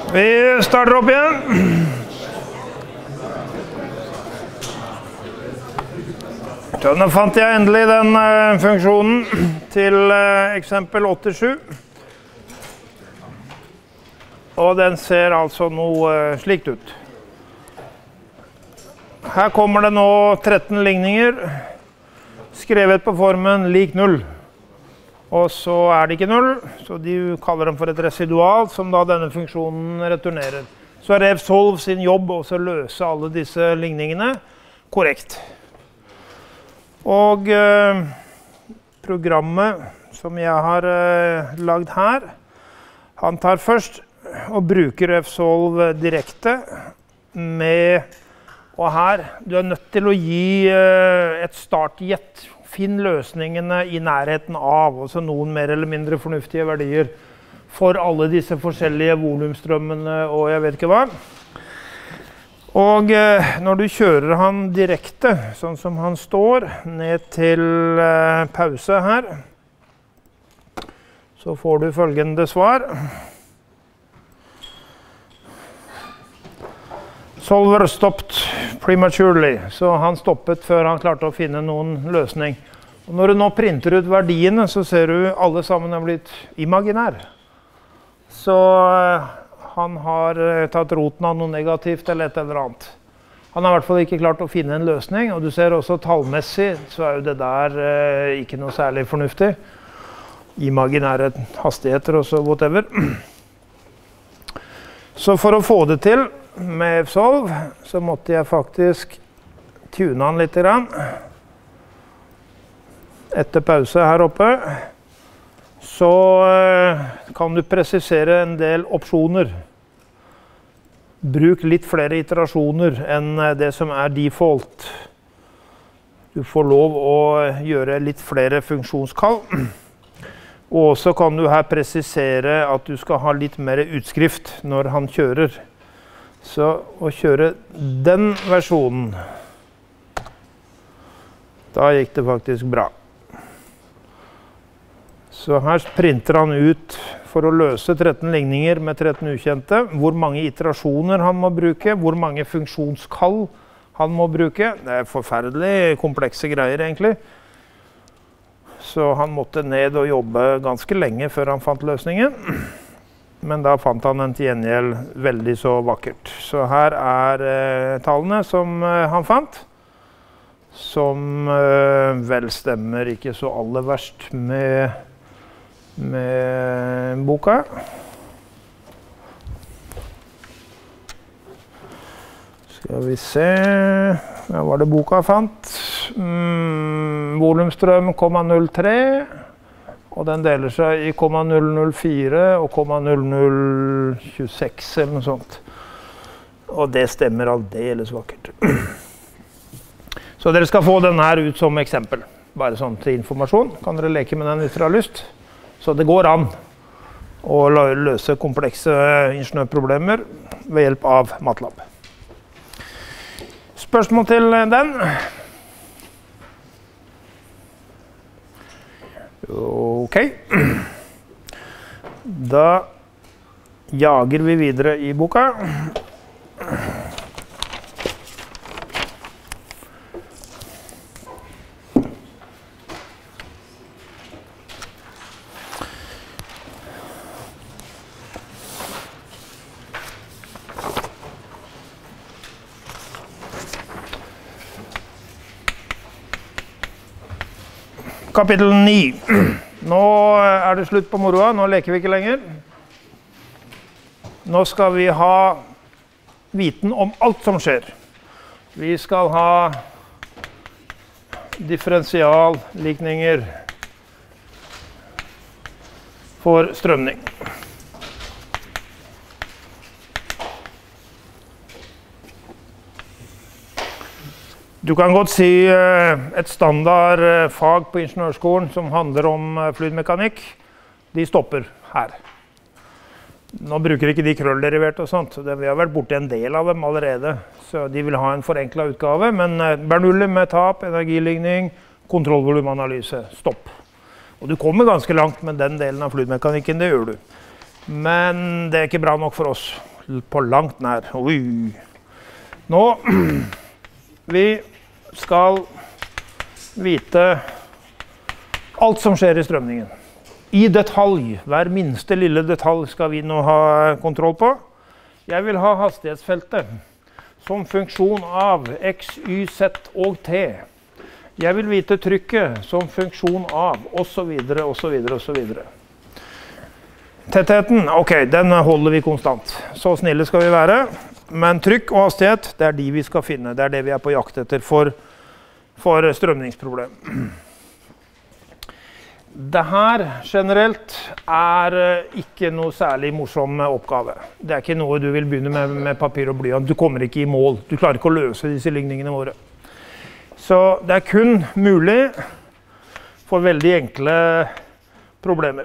Vi starter opp igjen. Så nå fant jeg endelig den funksjonen til eksempel 87. Og den ser altså noe slikt ut. Her kommer det nå 13 ligninger, skrevet på formen lik 0. Og så er det ikke 0, så de kaller dem for et residual, som da denne funksjonen returnerer. Så er revsolve sin jobb også å løse alle disse ligningene korrekt. Og programmet som jeg har lagd her, han tar først og bruker revsolve direkte med, og her, du er nødt til å gi et startgjett. Finn løsningene i nærheten av, også noen mer eller mindre fornuftige verdier for alle disse forskjellige volumstrømmene og jeg vet ikke hva. Og når du kjører han direkte, sånn som han står, ned til pause her, så får du følgende svar. Solver stopped prematurely, så han stoppet før han klarte å finne noen løsning. Og når du nå printer ut verdiene, så ser du alle sammen er blitt imaginær. Så han har tatt roten av noe negativt eller et eller annet. Han har i hvert fall ikke klart å finne en løsning, og du ser også tallmessig, så er jo det der ikke noe særlig fornuftig. Imaginære hastigheter og så whatever. Så for å få det til, med Solve, så måtte jeg faktisk tune han litt grann. Etter pause her oppe, så kan du presisere en del opsjoner. Bruk litt flere iterasjoner enn det som er default. Du får lov å gjøre litt flere funksjonskall. Og også kan du her presisere at du skal ha litt mer utskrift når han kjører. Så å kjøre den versjonen, da gikk det faktisk bra. Så her printer han ut for å løse 13 ligninger med 13 ukjente, hvor mange iterasjoner han må bruke, hvor mange funksjonskall han må bruke. Det er forferdelig komplekse greier egentlig. Så han måtte ned og jobbe ganske lenge før han fant løsningen. Men da fant han den til gjengjeld veldig så vakkert. Så her er tallene som han fant, som vel stemmer ikke så aller verst med boka. Skal vi se, hva var det boka fant? Volumstrøm 0,03. Og den deler seg i 0,004 og 0,0026 eller noe sånt. Og det stemmer aldeles vakkert. Så dere skal få denne her ut som eksempel. Bare sånn til informasjon. Kan dere leke med den hvis dere har lyst. Så det går an å løse komplekse ingeniørproblemer ved hjelp av MATLAB. Spørsmål til den? Ok, da jager vi videre i boka. Kapittel 9. Nå er det slutt på moroa, nå leker vi ikke lenger. Nå skal vi ha viten om alt som skjer. Vi skal ha differensiallikninger for strømning. Du kan godt si et standard fag på ingeniørskolen som handler om fluidmekanikk, de stopper her. Nå bruker ikke de krøllderivert og sånt, så vi har vært borti en del av dem allerede, så de vil ha en forenklet utgave, men Bernoulli med tap, energiligning, kontrollvolumanalyse, stopp. Og du kommer ganske langt med den delen av fluidmekanikken, det gjør du. Men det er ikke bra nok for oss. på langt nær. Oi. Nå, vi skal vite alt som skjer i strømningen. I detalj, hver minste lille detalj skal vi nå ha kontroll på. Jeg vil ha hastighetsfeltet som funksjon av X, Y, Z og T. Jeg vil vite trykket som funksjon av, og så videre, og så videre, og så videre. Tettheten, ok, den holder vi konstant. Så snille skal vi være. Men trykk og hastighet, det er de vi skal finne. Det er det vi er på jakt etter for strømningsproblem. Det her generelt er ikke noe særlig morsom oppgave. Det er ikke noe du vil begynne med papir og blyant. Du kommer ikke i mål. Du klarer ikke å løse disse ligningene våre. Så det er kun mulig for veldig enkle problemer.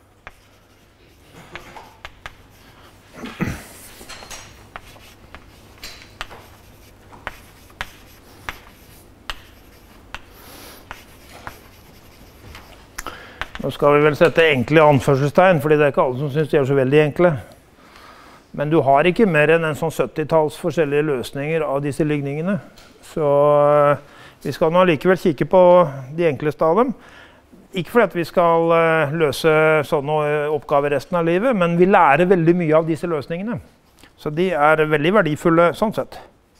Nå skal vi vel sette enkle anførselstegn, fordi det er ikke alle som synes de er så veldig enkle. Men du har ikke mer enn en sånn 70-talls forskjellige løsninger av disse ligningene. Så vi skal nå likevel kikke på de enkleste av dem. Ikke fordi at vi skal løse sånne oppgaver resten av livet, men vi lærer veldig mye av disse løsningene. Så de er veldig verdifulle sånn sett.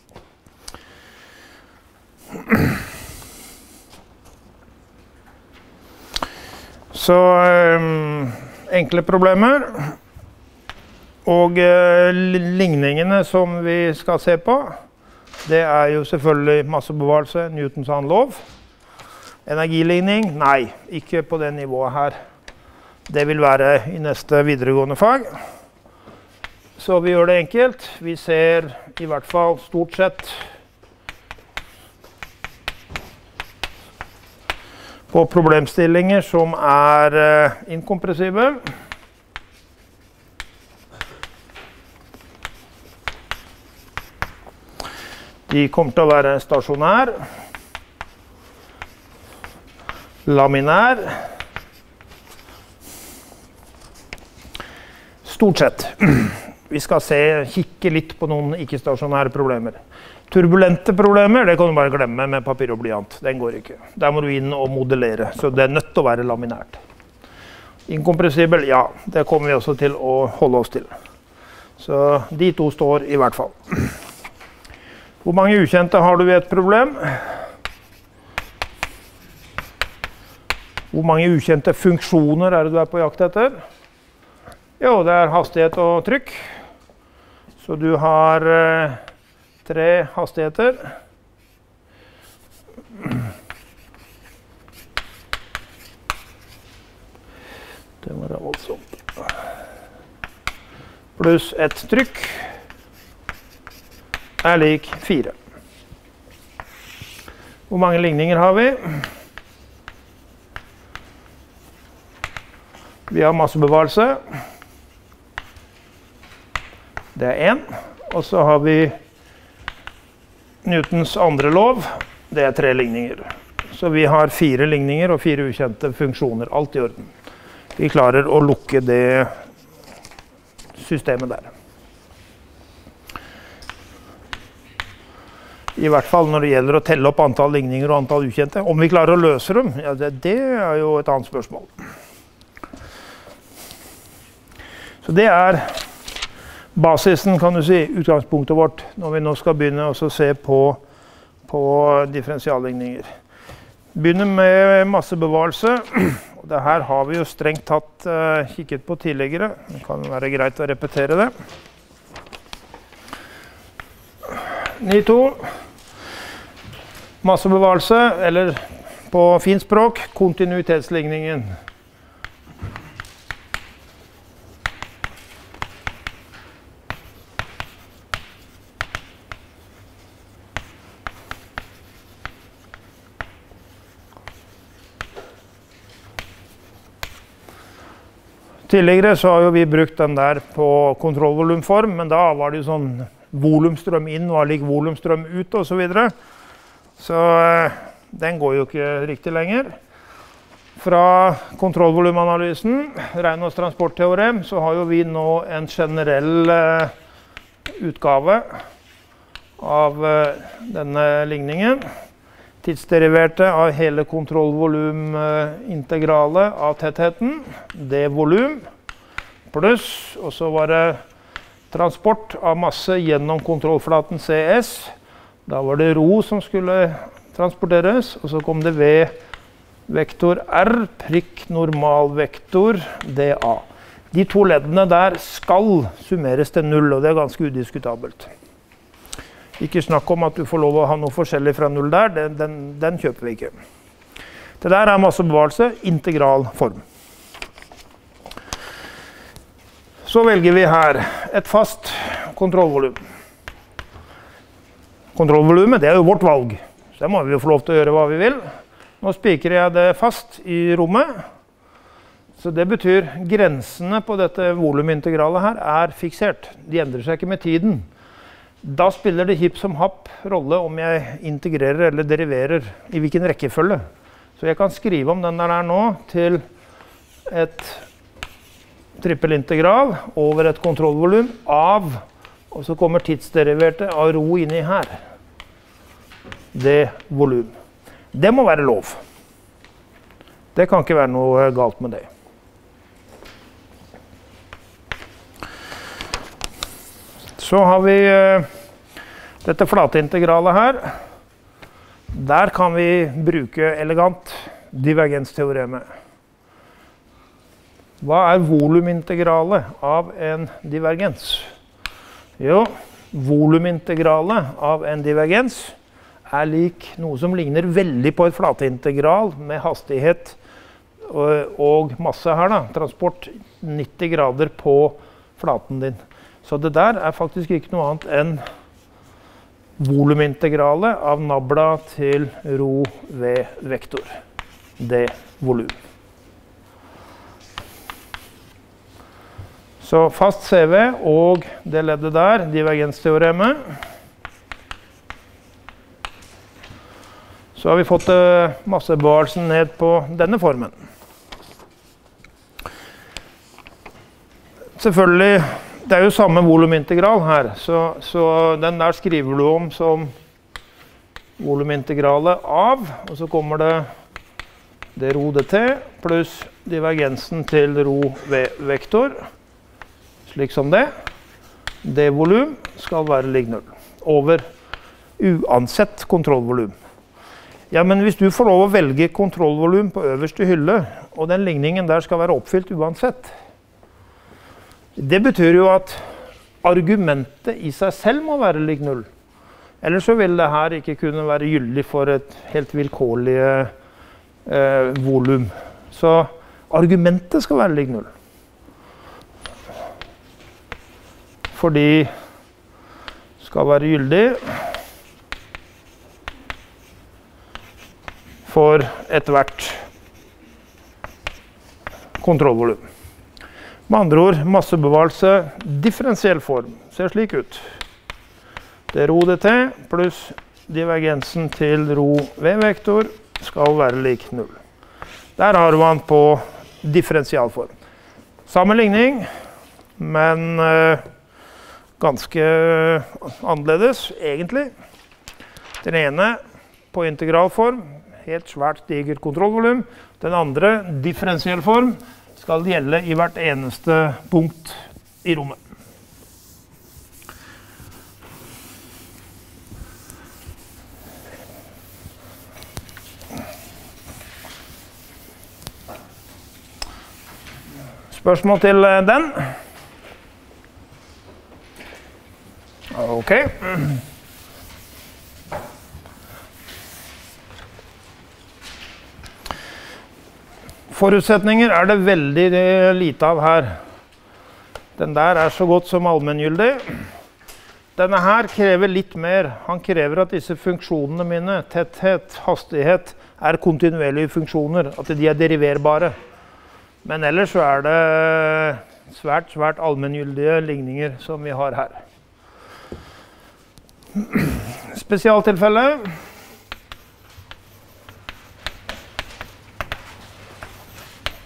Så enkle problemer, og ligningene som vi skal se på, det er jo selvfølgelig massebevarelse, Newtons annen lov. Energiligning? Nei, ikke på det nivået her. Det vil være i neste videregående fag. Så vi gjør det enkelt. Vi ser i hvert fall stort sett på problemstillinger som er inkompressible. De kommer til å være stasjonær, laminær, stort sett. Vi skal kikke litt på noen ikke-stasjonære problemer. Turbulente problemer, det kan du bare glemme med papir og blyant. Den går ikke. Der må du inn og modellere, så det er nødt til å være laminært. Inkompressibel, ja, det kommer vi også til å holde oss til. Så de to står i hvert fall. Hvor mange ukjente har du ved et problem? Hvor mange ukjente funksjoner er det du er på jakt etter? Jo, det er hastighet og trykk. Så du har 3 hastigheter. Det var det voldsomt. Pluss et trykk er lik 4. Hvor mange ligninger har vi? Vi har massebevarelse. Det er 1. Og så har vi Newtons andre lov. Det er 3 ligninger. Så vi har 4 ligninger og 4 ukjente funksjoner. Alt i orden. Vi klarer å lukke det systemet der. I hvert fall når det gjelder å telle opp antall ligninger og antall ukjente. Om vi klarer å løse dem, ja, det er jo et annet spørsmål. Så det er basisen, kan du si, utgangspunktet vårt, når vi nå skal begynne å se på differensialligninger. Begynner med massebevarelse. Og det her har vi jo strengt tatt kikket på tidligere. Det kan være greit å repetere det. 9-2. Massebevarelse, eller på fint språk, kontinuitetsligningen. Tidligere så har jo vi brukt den der på kontrollvolumform, men da var det jo sånn volumstrøm inn var lik volumstrøm ut og så videre. Så den går jo ikke riktig lenger. Fra kontrollvolumanalysen, Reynolds transportteorem, så har jo vi nå en generell utgave av denne ligningen. Tidsderiverte av hele kontrollvolumintegralet av tettheten, det volum, pluss, og så var det transport av masse gjennom kontrollflaten CS. Da var det rho som skulle transporteres, og så kom det V vektor R, prikk normalvektor DA. De to leddene der skal summeres til 0, og det er ganske udiskutabelt. Ikke snakk om at du får lov å ha noe forskjellig fra 0 der, den kjøper vi ikke. Det der er massebevarelse, integral form. Så velger vi her et fast kontrollvolum. Kontrollvolumet, det er jo vårt valg, så det må vi jo få lov til å gjøre hva vi vil. Nå spiker jeg det fast i rommet, så det betyr grensene på dette volumintegralet her er fiksert. De endrer seg ikke med tiden. Da spiller det hipp som happ rolle om jeg integrerer eller deriverer i hvilken rekkefølge. Så jeg kan skrive om den der nå til et trippelintegral over et kontrollvolum av, og så kommer tidsderiverte av rho inni her. Det volum. Det må være lov. Det kan ikke være noe galt med det. Så har vi dette flateintegralet her. Der kan vi bruke elegant divergensteoremet. Hva er volumintegralet av en divergens? Jo, volumintegralet av en divergens er lik noe som ligner veldig på et flateintegral med hastighet og masse her da, transport 90 grader på flaten din. Så det der er faktisk ikke noe annet enn volumintegralet av nabla til rho V vektor. Det volum. Så fast CV og det leddet der, divergensteoremet. Så har vi fått massebevarelsen ned på denne formen. Selvfølgelig, det er jo samme volumintegral her, så den der skriver du om som volumintegralet av, og så kommer det rho dt pluss divergensen til rho V vektor, slik som det. Det volum skal være lik 0, over uansett kontrollvolum. Ja, men hvis du får lov å velge kontrollvolum på øverste hylle, og den ligningen der skal være oppfylt uansett, det betyr jo at argumentet i seg selv må være lik 0. Ellers så vil det her ikke kunne være gyldig for et helt vilkårlig volum. Så argumentet skal være lik 0. Fordi det skal være gyldig for ethvert kontrollvolum. Med andre ord, massebevarelse, differensiell form, ser slik ut. Det rho dt pluss divergensen til rho V vektor skal være lik 0. Der har man på differensialform. Samme ligning, men ganske annerledes, egentlig. Den ene på integralform, helt svært digert kontrollvolum. Den andre, differensiell form, skal gjelde i hvert eneste punkt i rommet. Spørsmål til den? Ok. Forutsetninger er det veldig lite av her. Den der er så godt som allmenngyldig. Denne her krever litt mer. Han krever at disse funksjonene mine, tetthet, hastighet, er kontinuerlige funksjoner, at de er deriverbare. Men ellers så er det svært allmenngyldige ligninger som vi har her. Spesialtilfelle.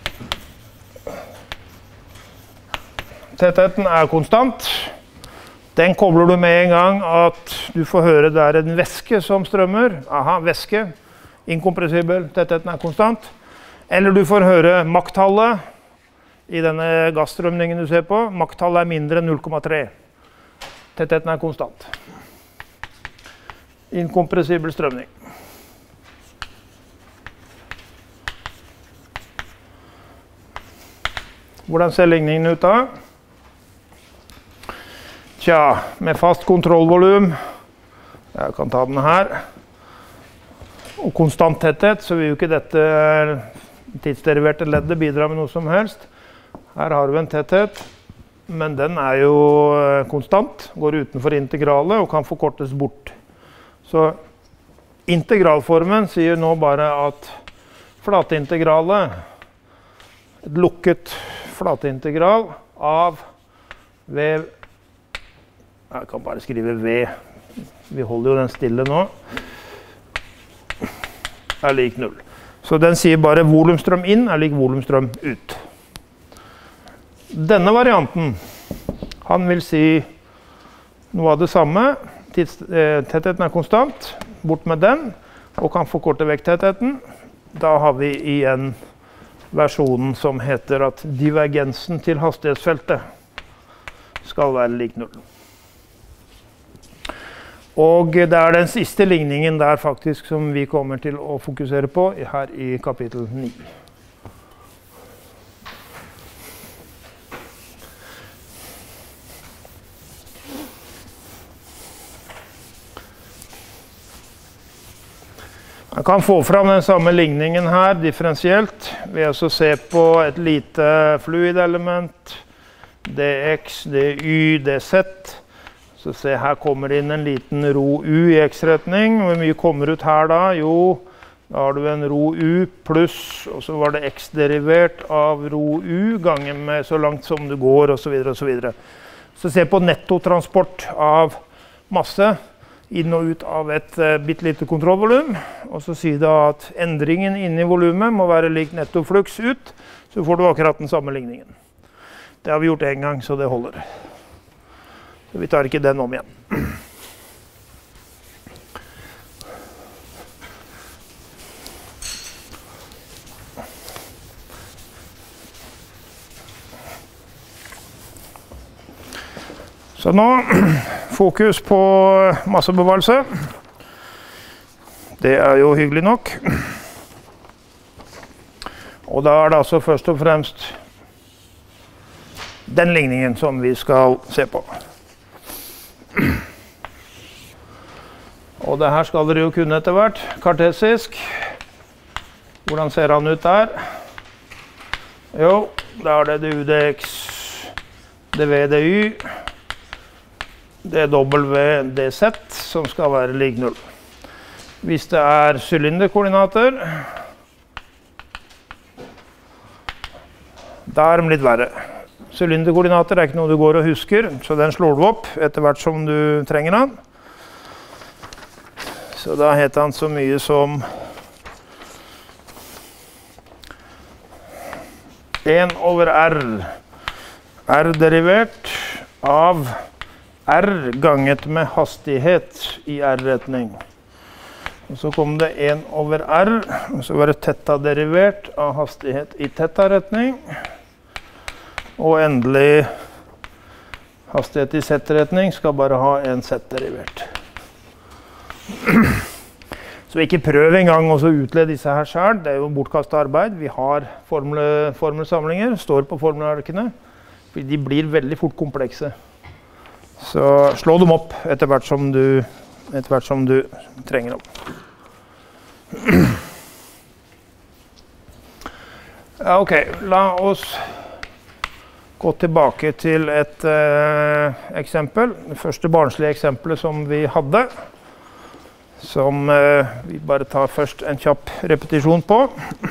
Tettheten er konstant. Den kobler du med en gang at du får høre det er en væske som strømmer. Aha, væske. Inkompressibel, tettheten er konstant. Eller du får høre makttallet i denne gassstrømningen du ser på. Makttallet er mindre enn 0,3. Tettheten er konstant. Inkompressibel strømning. Hvordan ser ligningen ut da? Tja, med fast kontrollvolum, jeg kan ta den her, og konstant tetthet, så vil jo ikke dette tidsderiverte leddet bidra med noe som helst. Her har vi en tetthet, men den er jo konstant, går utenfor integralet og kan forkortes bort. Så integralformen sier nå bare at flateintegralet, et lukket flateintegral av V, jeg kan bare skrive V, vi holder jo den stille nå, er lik 0. Så den sier bare volumstrøm inn er lik volumstrøm ut. Denne varianten, han vil si noe av det samme, tettheten er konstant, bort med den, og kan forkorte vekk tettheten. Da har vi igjen versjonen som heter at divergensen til hastighetsfeltet skal være lik 0. Og det er den siste ligningen der faktisk som vi kommer til å fokusere på her i kapittel 9. Man kan få fram den samme ligningen her, differensielt, ved å se på et lite fluidelement, dx, dy, dz. Så se, her kommer det inn en liten rho u i x-retning. Hvor mye kommer ut her da? Jo, da har du en rho u pluss, og så var det x-derivert av rho u, gangen med så langt som du går, og så videre, og så videre. Så se på nettotransport av masse inn og ut av et bittelite kontrollvolum, og så sier det at endringen inne i volumet må være lik nettoflux ut, så får du akkurat den samme ligningen. Det har vi gjort en gang, så det holder. Så vi tar ikke den om igjen. Så nå, fokus på massebevarelse. Det er jo hyggelig nok. Og da er det altså først og fremst den ligningen som vi skal se på. Og det her skal dere jo kunne etter hvert. Kartesisk. Hvordan ser han ut der? Jo, da er det udx, dv, dy, dw, dz, som skal være lik 0. Hvis det er sylinderkoordinater, da er de litt verre. Sylinderkoordinater er ikke noe du går og husker, så den slår du opp etter hvert som du trenger den. Så da heter han så mye som 1 over r. R derivert av r ganget med hastighet i r-retning. Og så kom det 1 over r, og så var det theta derivert av hastighet i theta-retning. Og endelig hastighet i z-retning skal bare ha en z-derivert. Så ikke prøv en gang å utlede disse her selv. Det er jo bortkastet arbeid. Vi har formelsamlinger, står på formelarkene. De blir veldig fort komplekse. Så slå dem opp etter hvert som du trenger dem. Ja, ok, la oss gå tilbake til et eksempel. Det første barnslige eksempelet som vi hadde, som vi bare tar først en kjapp repetisjon på.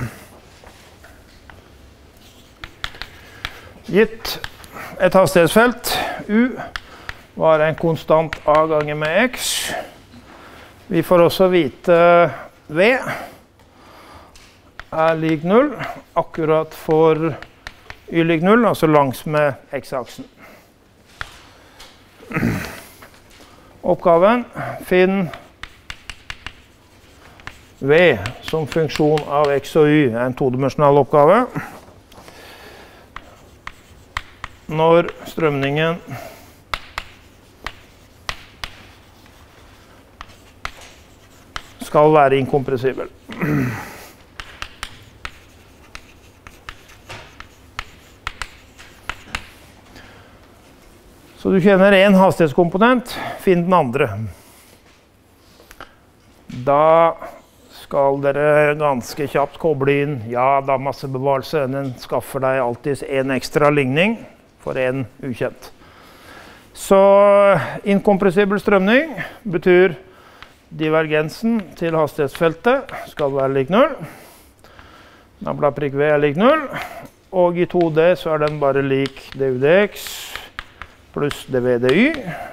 Gitt et hastighetsfelt, U, var en konstant A ganger med X. Vi får også vite V er lik 0, akkurat for Y lik 0, altså langs med X-aksen. oppgaven. Finn V som funksjon av x og y er en todimensjonal oppgave. Når strømningen skal være inkompressibel. Så du kjenner en hastighetskomponent, finn den andre. Da skal dere ganske kjapt koble inn, ja da massebevarelse, den skaffer deg alltid en ekstra ligning for en ukjent. Så inkompressibel strømning betyr divergensen til hastighetsfeltet skal være lik 0. Nabla prikk V er lik 0, og i 2D så er den bare lik du dx pluss dv dy.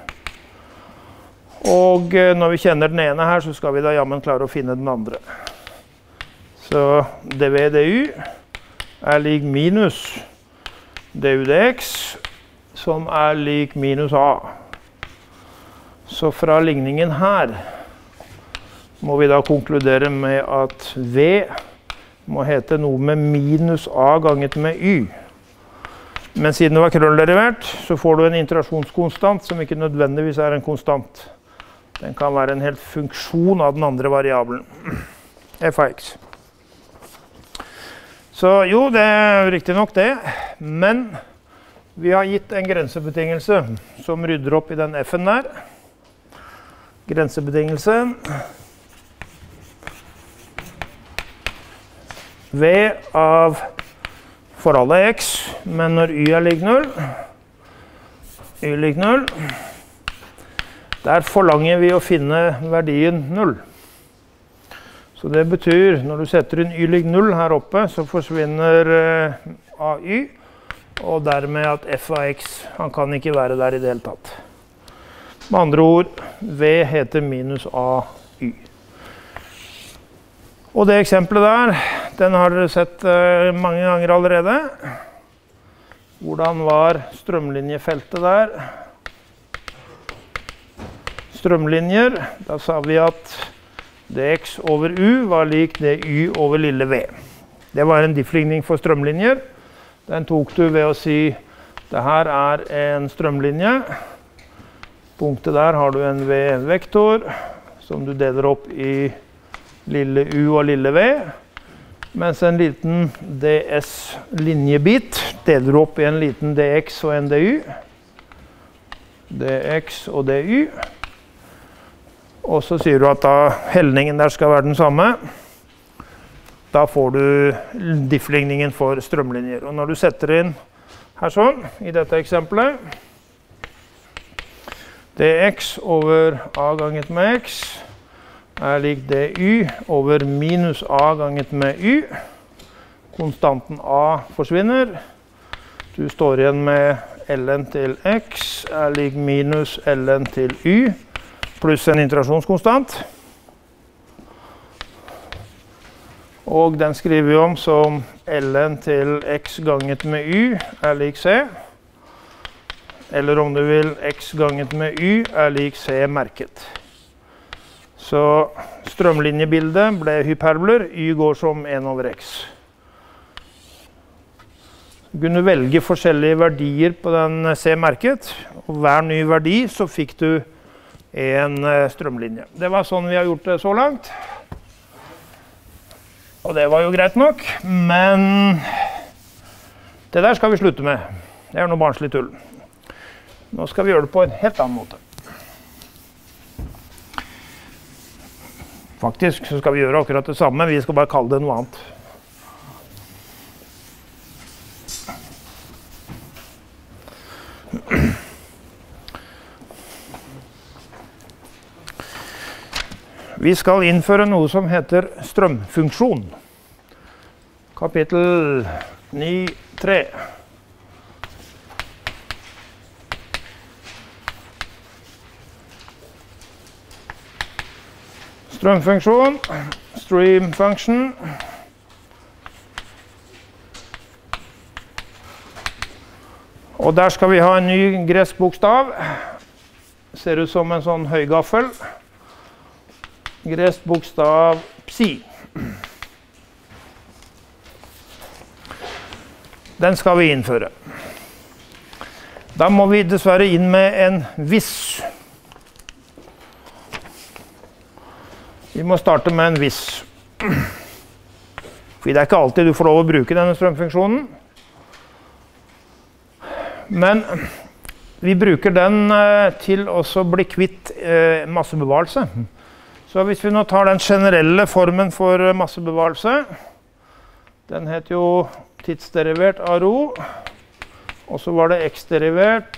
Og når vi kjenner den ene her, så skal vi da jammen klare å finne den andre. Så dv dy er lik minus du dx, som er lik minus a. Så fra ligningen her må vi da konkludere med at v må hete noe med minus a ganget med y. Men siden det var krøllderivert, så får du en iterasjonskonstant som ikke nødvendigvis er en konstant. Den kan være en helt funksjon av den andre variabelen, f av x. Så jo, det er riktig nok det, men vi har gitt en grensebetingelse som rydder opp i den f-en der. Grensebetingelse v av forholdet x, men når y er lik 0, der forlanger vi å finne verdien 0. Så det betyr, når du setter inn y lik 0 her oppe, så forsvinner ay, og dermed at f av x, han kan ikke være der i det hele tatt. Med andre ord, v heter minus ay. Og det eksempelet der, den har dere sett mange ganger allerede. Hvordan var strømlinjefeltet der? Strømlinjer, da sa vi at dx over u var lik dy over lille v. Det var en diffligning for strømlinjer. Den tok du ved å si, det her er en strømlinje. Punktet der har du en v-vektor, som du deler opp i lille u og lille v, mens en liten ds-linjebit deler opp i en liten dx og en dy. Dx og dy. Og så sier du at da helningen der skal være den samme. Da får du diffligningen for strømlinjer. Og når du setter inn her sånn, i dette eksempelet, dx over a ganget med x, er lik dy over minus a ganget med y. Konstanten a forsvinner. Du står igjen med ln til x er lik minus ln til y, pluss en iterasjonskonstant. Og den skriver vi om som ln til x ganget med y er lik c. Eller om du vil, x ganget med y er lik c merket. Så strømlinjebildet ble hyperboler, y går som 1 over x. Du kunne velge forskjellige verdier på den C-merket, og hver ny verdi så fikk du en strømlinje. Det var sånn vi har gjort det så langt. Og det var jo greit nok, men det der skal vi slutte med. Det er noe barnslig tull. Nå skal vi gjøre det på en helt annen måte. Faktisk så skal vi gjøre akkurat det samme, vi skal bare kalle det noe annet. Vi skal innføre noe som heter strømfunksjon. Kapittel 9.3. Strømfunksjon, stream function. Og der skal vi ha en ny gresk bokstav. ser ut som en sånn høygaffel. Gresk bokstav psi. Den skal vi innføre. Da må vi dessverre inn med en hvis. Vi må starte med en hvis. For det er ikke alltid du får lov å bruke denne strømfunksjonen. Men vi bruker den til å bli kvitt massebevarelse. Så hvis vi nå tar den generelle formen for massebevarelse, den heter jo tidsderivert av rho, og så var det x-derivert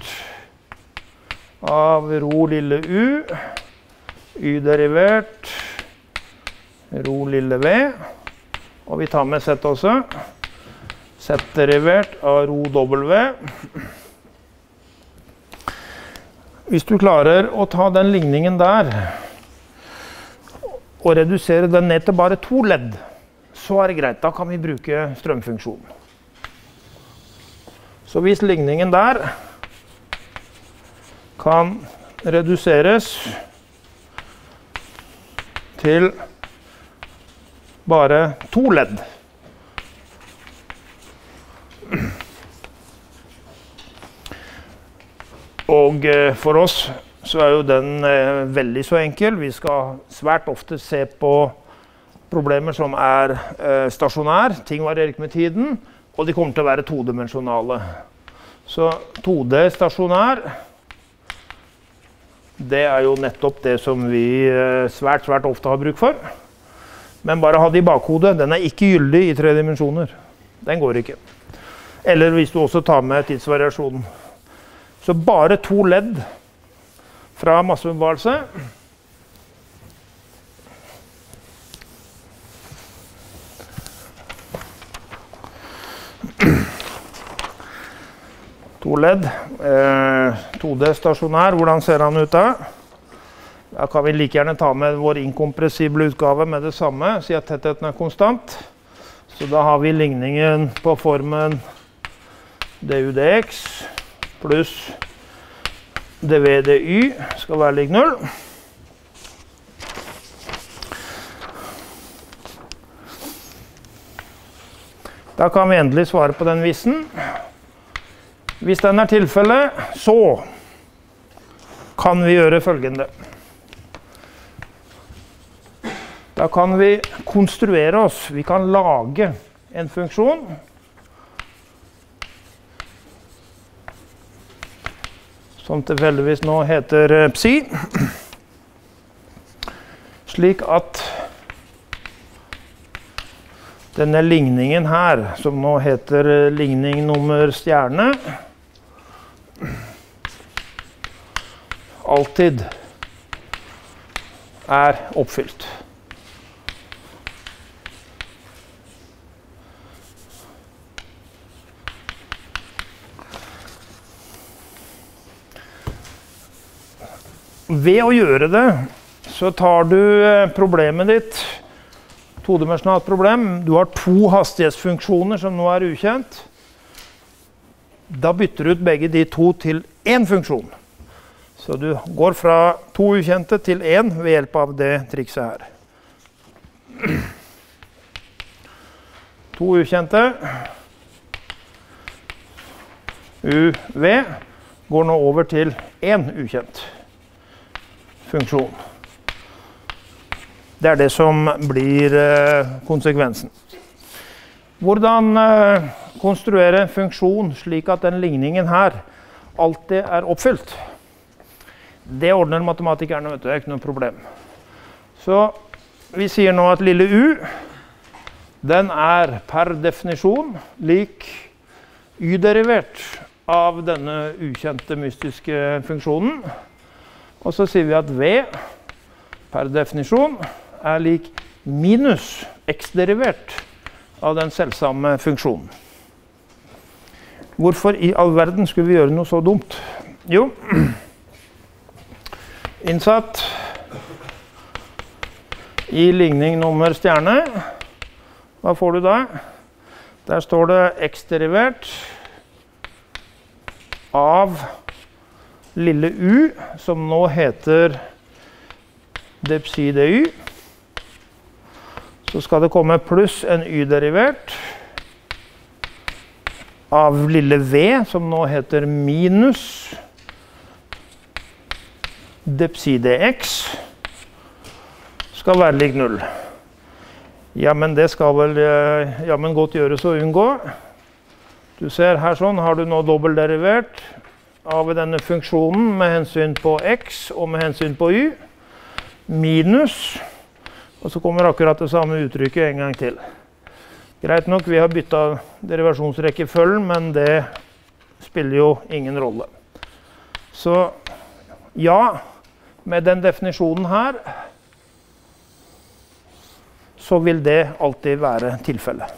av rho lille u, y-derivert rho lille v, og vi tar med z også, z-derivert av rho w. Hvis du klarer å ta den ligningen der, og redusere den ned til bare 2 ledd, så er det greit. Da kan vi bruke strømfunksjonen. Så hvis ligningen der kan reduseres til bare 2 ledd, og for oss så er jo den veldig så enkel. Vi skal svært ofte se på problemer som er stasjonær. Ting varierer ikke med tiden, og de kommer til å være todimensjonale. Så 2D stasjonær, det er jo nettopp det som vi svært ofte har bruk for. Men bare ha det i bakhodet. Den er ikke gyldig i 3 dimensjoner. Den går ikke. Eller hvis du også tar med tidsvariasjonen. Så bare 2 ledd fra massebevarelse. To ledd. 2D stasjonær. Hvordan ser han ut da? Da kan vi like gjerne ta med vår inkompressible utgave med det samme. Si at tettheten er konstant. Så da har vi ligningen på formen du dx pluss dv dy skal være lik 0. Da kan vi endelig svare på den vissen. Hvis den er tilfellet, så kan vi gjøre følgende. Da kan vi konstruere oss. Vi kan lage en funksjon som tilfeldigvis nå heter psi, slik at denne ligningen her, som nå heter ligning nummer stjerne, alltid er oppfylt. Ved å gjøre det, så tar du problemet ditt, todimensjonalt problem. Du har 2 hastighetsfunksjoner som nå er ukjent. Da bytter du ut begge de 2 til 1 funksjon. Så du går fra 2 ukjente til 1 ved hjelp av det trikset her. 2 ukjente. UV går nå over til 1 ukjent funksjon. Det er det som blir konsekvensen. Hvordan konstruere en funksjon slik at den ligningen her alltid er oppfylt? Det ordner matematikerne, vet du, det er ikke noe problem. Så vi sier nå at lille u, den er per definisjon lik y-derivert av denne ukjente mystiske funksjonen. Og så sier vi at v per definisjon er lik minus x-derivert av den selvsamme funksjonen. Hvorfor i all verden skulle vi gjøre noe så dumt? Jo, innsatt i ligning nummer stjerne. Hva får du da? Der står det x-derivert av lille u, som nå heter dpsi dy. Så skal det komme pluss en y-derivert av lille v, som nå heter minus dpsi dx, skal være lik 0. Ja, men det skal vel godt gjøres å unngå. Du ser her sånn, har du nå dobbeltderivert av denne funksjonen med hensyn på x og med hensyn på y, minus, og så kommer akkurat det samme uttrykket en gang til. Greit nok, vi har byttet derivasjonsrekkefølgen, men det spiller jo ingen rolle. Så ja, med den definisjonen her, så vil det alltid være tilfellet.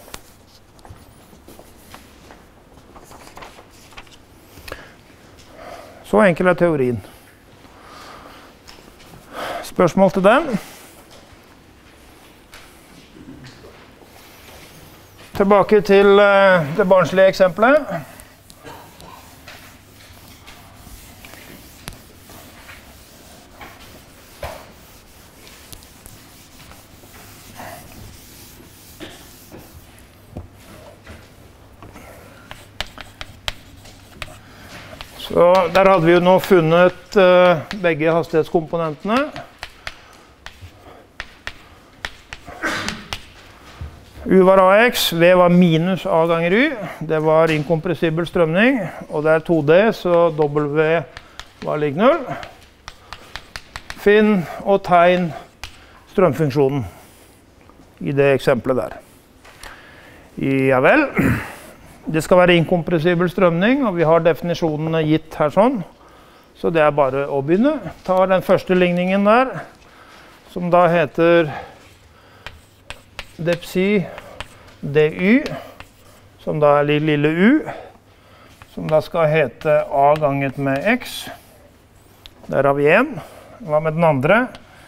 Så enkel er teorien. Spørsmål til den? Tilbake til det barnslige eksempelet. Så der hadde vi jo nå funnet begge hastighetskomponentene. U var AX, V var minus A ganger Y. Det var inkompressibel strømning, og det er 2D, så W var lik 0. Finn og tegn strømfunksjonen i det eksempelet der. Ja vel. Det skal være inkompressibel strømning, og vi har definisjonene gitt her sånn. Så det er bare å begynne. Ta den første ligningen der, som da heter dpsi dy, som da er lille u, som da skal hete a ganget med x. Der har vi en. Hva med den andre?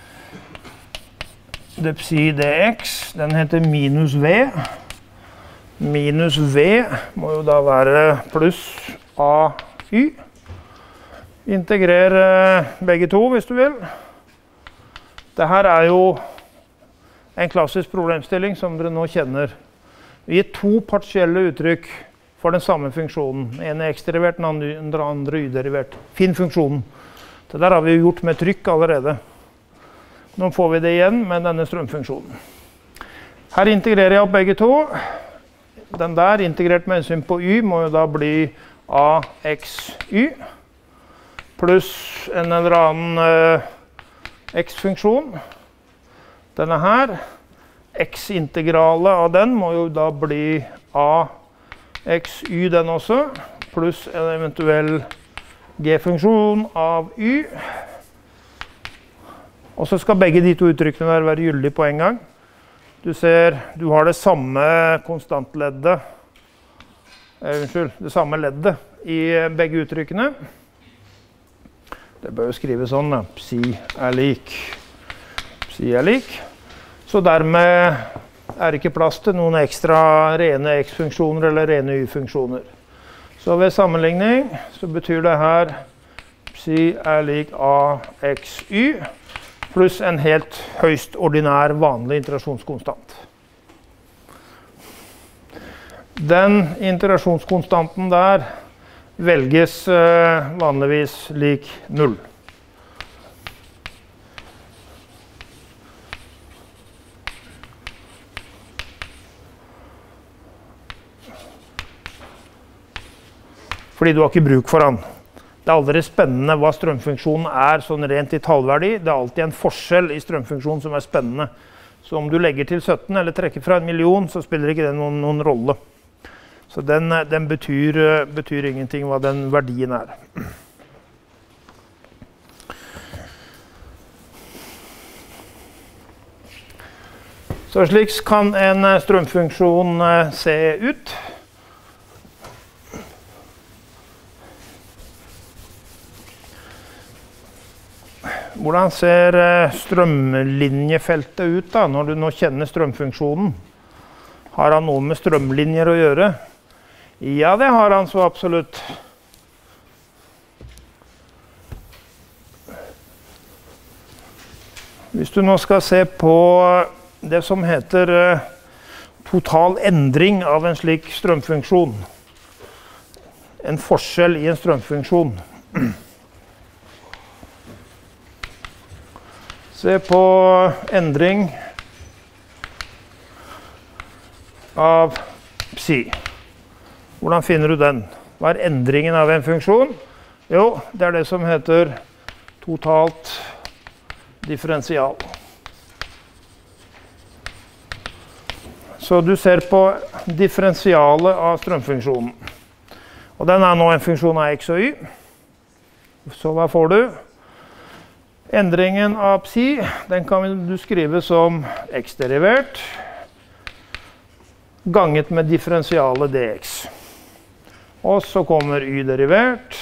Dpsi dx, den heter minus v. Minus v må jo da være pluss ay. Integrer begge to hvis du vil. Dette er jo en klassisk problemstilling som dere nå kjenner. Vi gir to partielle uttrykk for den samme funksjonen. Den ene er x-derivert, den andre y-derivert. Finn funksjonen. Det der har vi gjort med trykk allerede. Nå får vi det igjen med denne strømfunksjonen. Her integrerer jeg opp begge to. Den der integrert med hensyn på y må jo da bli axy pluss en eller annen x-funksjon. Denne her, x-integrale av den må jo da bli axy den også, pluss en eventuell g-funksjon av y. Og så skal begge de to uttrykkene der være gyldige på en gang. Du ser, du har det samme konstantleddet, det samme leddet i begge uttrykkene. Det bør jo skrives sånn, da. Psi er lik. Psi er lik. Så dermed er det ikke plass til noen ekstra rene x-funksjoner eller rene y-funksjoner. Så ved sammenligning så betyr det her psi er lik axy pluss en helt høyst ordinær vanlig iterasjonskonstant. Den iterasjonskonstanten der velges vanligvis lik 0. Fordi du har ikke bruk for den. Det er aldri spennende hva strømfunksjonen er sånn rent i tallverdi. Det er alltid en forskjell i strømfunksjonen som er spennende. Så om du legger til 17 eller trekker fra 1 million, så spiller ikke det noen rolle. Så den betyr ingenting hva den verdien er. Så slik kan en strømfunksjon se ut. Hvordan ser strømlinjefeltet ut da, når du nå kjenner strømfunksjonen? Har han noe med strømlinjer å gjøre? Ja, det har han så absolutt. Hvis du nå skal se på det som heter total endring av en slik strømfunksjon, en forskjell i en strømfunksjon. Se på endring av psi. Hvordan finner du den? Hva er endringen av en funksjon? Jo, det er det som heter totalt differensial. Så du ser på differensialet av strømfunksjonen. Og den er nå en funksjon av x og y. Så hva får du? Endringen av psi, den kan du skrive som x-derivert ganget med differensialet dx. Og så kommer y-derivert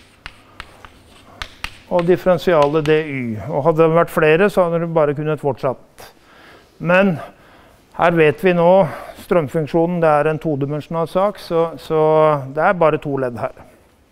og differensialet dy. Og hadde det vært flere, så hadde du bare kunnet fortsatt. Men her vet vi nå, strømfunksjonen det er en todimensjonal sak, så det er bare to ledd her.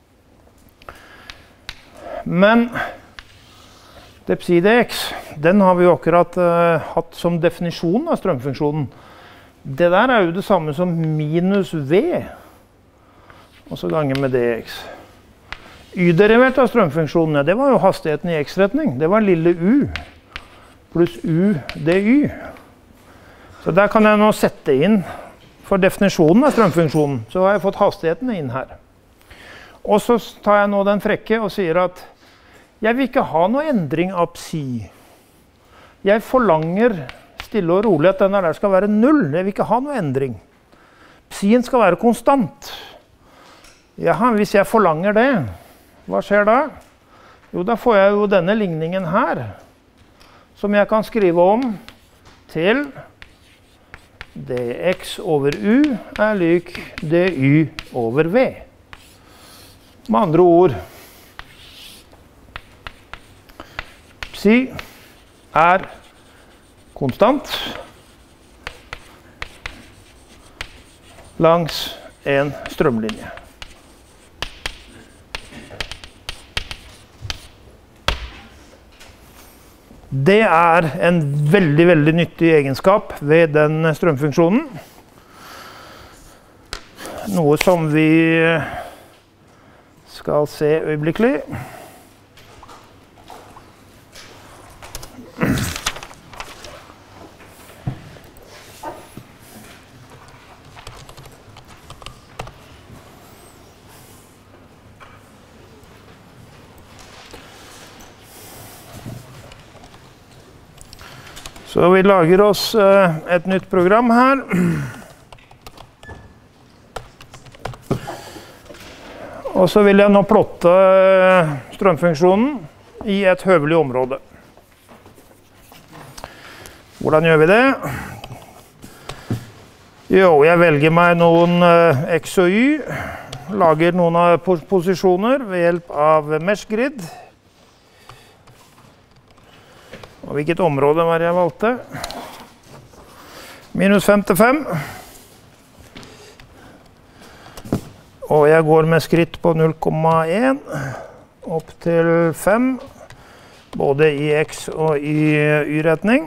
Men det psi dx, den har vi jo akkurat hatt som definisjon av strømfunksjonen. Det der er jo det samme som minus v, og så ganger med dx. Y-derivert av strømfunksjonene, det var jo hastigheten i x-retning. Det var lille u pluss u dy. Så der kan jeg nå sette inn for definisjonen av strømfunksjonen. Så har jeg fått hastighetene inn her. Og så tar jeg nå den frekke og sier at jeg vil ikke ha noe endring av psi. Jeg forlanger stille og rolig at denne der skal være 0. Jeg vil ikke ha noe endring. Psien skal være konstant. Jaha, hvis jeg forlanger det, hva skjer da? Jo, da får jeg jo denne ligningen her, som jeg kan skrive om til dx over u er lik dy over v. Med andre ord, psi er konstant langs en strømlinje. Det er en veldig, veldig nyttig egenskap ved den strømfunksjonen. Noe som vi skal se øyeblikkelig. Så vi lager oss et nytt program her. Og så vil jeg nå plotte strømfunksjonen i et høvelig område. Hvordan gjør vi det? Jo, jeg velger meg noen x og y, lager noen av posisjoner ved hjelp av mesh grid. Og hvilket område var det jeg valgte? Minus 5 til 5. Og jeg går med skritt på 0,1 opp til 5, både i x og i y-retning.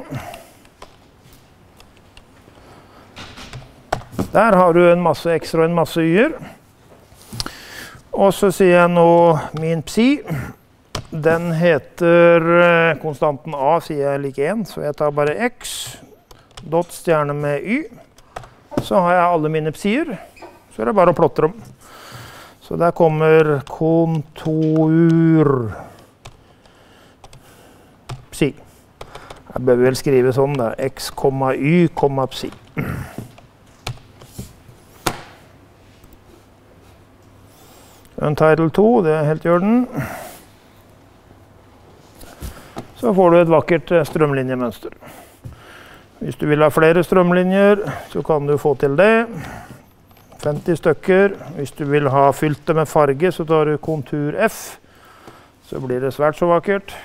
Der har du en masse x og en masse y-er. Og så sier jeg nå min psi. Den heter konstanten a, sier jeg lik 1, så jeg tar bare x, dot stjerne med y. Så har jeg alle mine psier, så er det bare å plotte dem. Så der kommer kontur psi. Her bør vi vel skrive sånn da, x, y, psi. Untitled 2, det er helt i orden. Så får du et vakkert strømlinjemønster. Hvis du vil ha flere strømlinjer, så kan du få til det. 50 stykker. Hvis du vil ha fylt det med farge, så tar du kontur F. Så blir det svært så vakkert.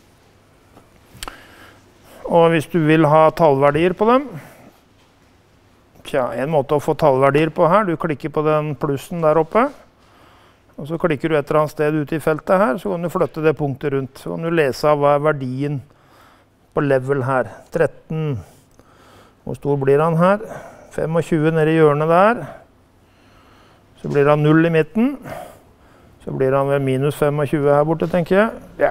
Og hvis du vil ha tallverdier på dem, tja, en måte å få tallverdier på her, du klikker på den plussen der oppe, og så klikker du et eller annet sted ute i feltet her, så kan du flytte det punktet rundt. Så kan du lese av hva er verdien på level her. 13. Hvor stor blir han her? 25 nede i hjørnet der. Så blir han 0 i midten. Så blir han ved minus 25 her borte, tenker jeg. Ja.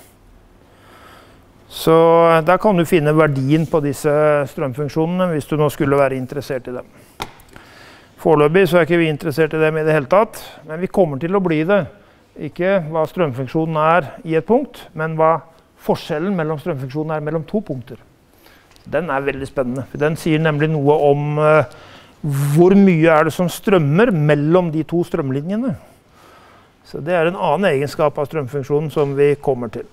Så der kan du finne verdien på disse strømfunksjonene, hvis du nå skulle være interessert i dem. Foreløpig så er ikke vi interessert i dem i det hele tatt, men vi kommer til å bli det. Ikke hva strømfunksjonen er i et punkt, men hva forskjellen mellom strømfunksjonen er mellom to punkter. Den er veldig spennende, for den sier nemlig noe om hvor mye er det som strømmer mellom de to strømlinjene. Så det er en annen egenskap av strømfunksjonen som vi kommer til.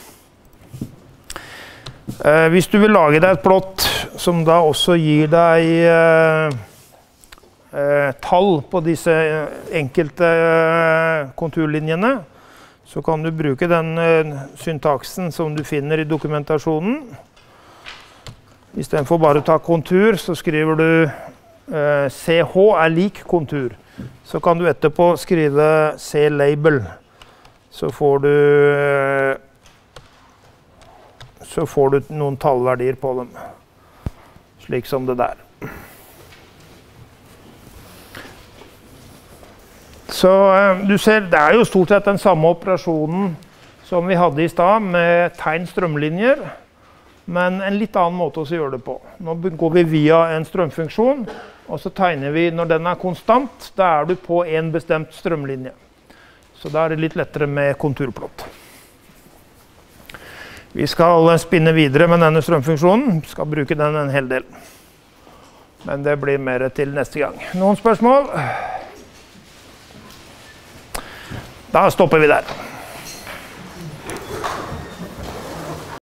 Hvis du vil lage deg et plott som da også gir deg tall på disse enkelte konturlinjene, så kan du bruke den syntaksen som du finner i dokumentasjonen. I stedet for bare å ta kontur, så skriver du CH er lik kontur. Så kan du etterpå skrive C-label. Så får du noen tallverdier på dem. Slik som det der. Så du ser, det er jo stort sett den samme operasjonen som vi hadde i stad med tegn strømlinjer, men en litt annen måte å gjøre det på. Nå går vi via en strømfunksjon, og så tegner vi når den er konstant, da er du på en bestemt strømlinje. Så da er det litt lettere med konturplott. Vi skal spinne videre med denne strømfunksjonen, vi skal bruke den en hel del. Men det blir mer til neste gang. Noen spørsmål? Da stopper vi der.